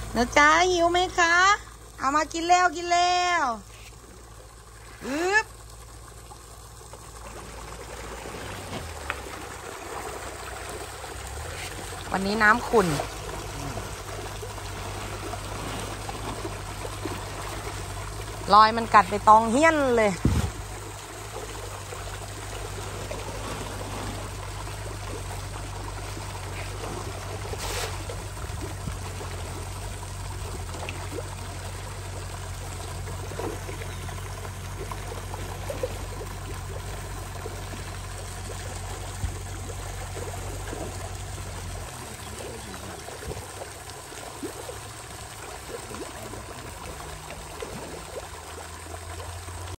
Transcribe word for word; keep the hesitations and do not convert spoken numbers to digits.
นะจ๊ะหิวไหมคะเอามากินแล้วกินแล้วอึ๊บวันนี้น้ำขุ่นรอยมันกัดไปตองเฮี้ยนเลย